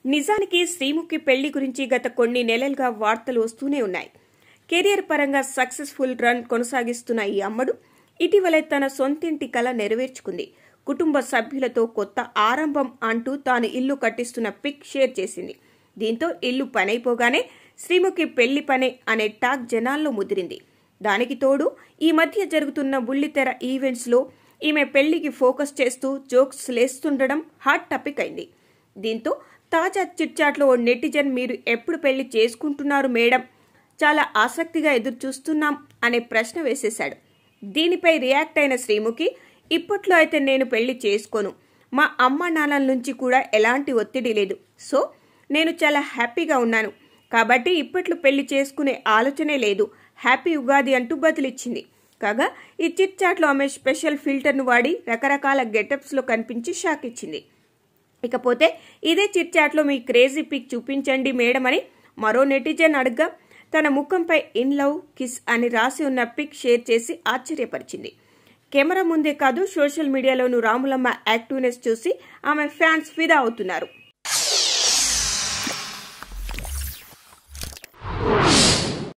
నిజానికి శ్రీముఖి పెళ్లి గురించి గత కొన్ని నెలలుగా వార్తలు వస్తూనే ఉన్నాయి. కెరియర్ పరంగా సక్సెస్ఫుల్ రన్ కొనసాగిస్తున్న ఈ అమ్మడు ఇటీవలే తన సొంతింటి కల నెరవేర్చుకుంది. కుటుంబ సభ్యులతో కొత్త ఆరంభం అంటూ తాను ఇల్లు కట్టిస్తున్న పిక్ షేర్ చేసింది. దీంతో ఇల్లు పనైపోగానే శ్రీముఖి పెళ్లి పనే అనే టాక్ జనాల్లో ముదిరింది. దానికి తోడు ఈ మధ్య జరుగుతున్న బుల్లితెర ఈవెంట్స్ లో ఈమె పెళ్లికి ఫోకస్ చేస్తూ జోక్స్ లేస్తుండడం హాట్ టాపిక్ అయింది. దీంతో తాజా చిట్చాట్లో ఓ నెటిజన్ మీరు ఎప్పుడు పెళ్లి చేసుకుంటున్నారు మేడం, చాలా ఆసక్తిగా ఎదురు చూస్తున్నాం అనే ప్రశ్న వేసేశాడు. దీనిపై రియాక్ట్ అయిన శ్రీముఖి, ఇప్పట్లో అయితే నేను పెళ్లి చేసుకోను, మా అమ్మ నాన్నల నుంచి కూడా ఎలాంటి ఒత్తిడి లేదు, సో నేను చాలా హ్యాపీగా ఉన్నాను, కాబట్టి ఇప్పట్లో పెళ్లి చేసుకునే ఆలోచనే లేదు, హ్యాపీ ఉగాది అంటూ బదులిచ్చింది. కాగా ఈ చిట్ చాట్లో ఆమె స్పెషల్ ఫిల్టర్ను వాడి రకరకాల గెటప్స్లో కనిపించి షాక్ ఇచ్చింది. ఇకపోతే ఇదే చిట్ చాట్లో మీ క్రేజీ పిక్ చూపించండి మేడం అని మరో నెటిజన్ అడగ్గా తన ముఖంపై ఇన్ లవ్ కిస్ అని రాసి ఉన్న పిక్ షేర్ చేసి ఆశ్చర్యపరిచింది. కెమెరా ముందే కాదు సోషల్ మీడియాలోనూ రాములమ్మ యాక్టివ్నెస్ చూసి ఆమె ఫ్యాన్స్ ఫిదా అవుతున్నారు.